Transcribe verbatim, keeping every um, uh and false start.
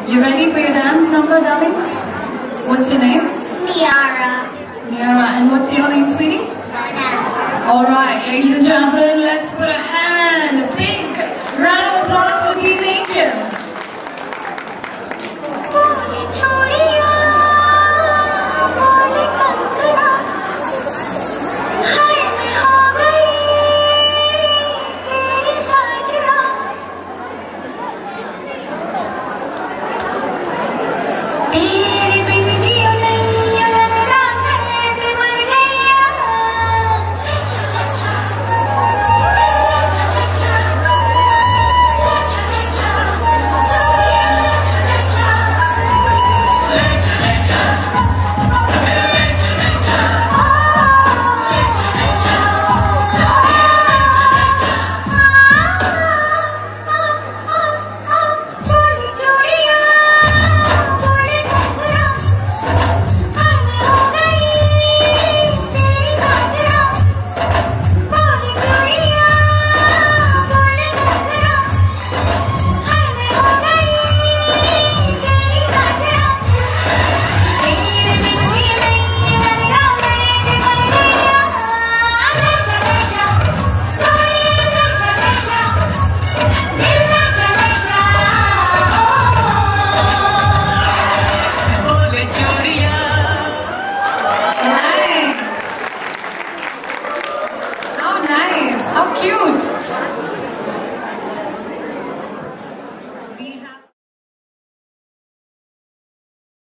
You ready for your dance number, darling? What's your name? Niara. Niara. And what's your name, sweetie? Nana. All right, ladies and gentlemen, let's put a hand, a big round of applause for these angels. Hey.